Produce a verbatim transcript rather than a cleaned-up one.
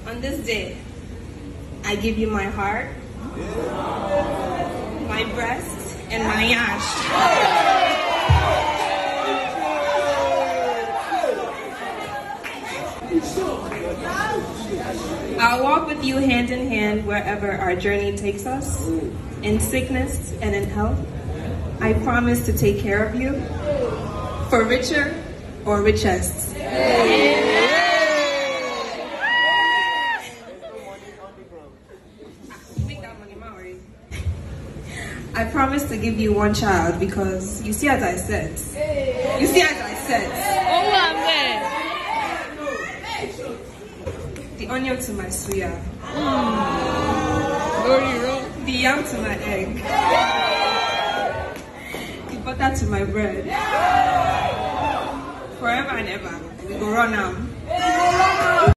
On this day, I give you my heart, my breast, and my yash. I'll walk with you hand in hand wherever our journey takes us, in sickness and in health. I promise to take care of you, for richer or richest. I promise to give you one child because you see as I said. You see as I said. Oh, I'm there. The onion to my suya. Mm. The yam to my egg. The butter to my bread. Forever and ever, we go run now.